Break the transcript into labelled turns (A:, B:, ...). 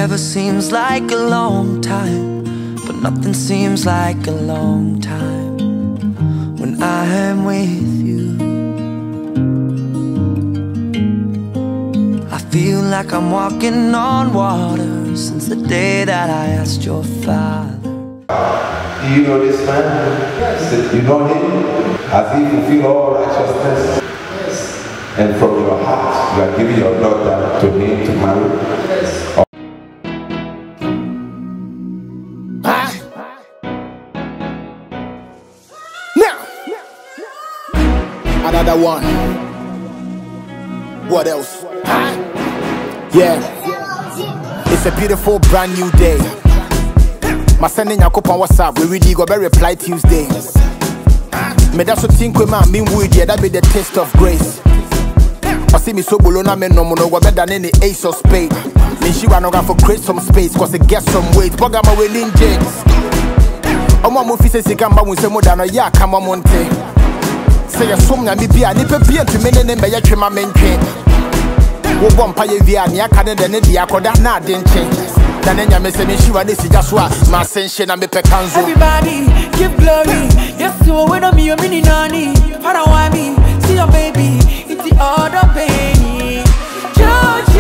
A: Forever seems like a long time, but nothing seems like a long time when I am with you. I feel like I'm walking on water since the day that I asked your father.
B: Do you know this man? Yes. You know him? Has he fulfilled all righteousness?
C: Yes.
B: And from your heart, you are giving your daughter to him to marry?
C: Yes.
D: Now, another one. What else? Yeah. It's a beautiful brand new day. My sending your couple on WhatsApp, we really go better reply Tuesday. Me that's what think we man mean with yeah, that be the taste of grace. I see me so below na me no go better than any ace of spade. Me she wanna go for create some space, cause it gets some weight. But I'm a winning jigs. I'm a movie says you can buy with some more than a ya come on monte. Say a swim na me be a nipper be to me name by your my main train. Wo bompa ye via ni akade de ne dia koda na den change. Danenya me say me she want this just what my sensation and me pekanzo.
E: Everybody give glory. Yes, so when I'm your mini nanny. How do I mean? See your baby, it's the other baby. Judge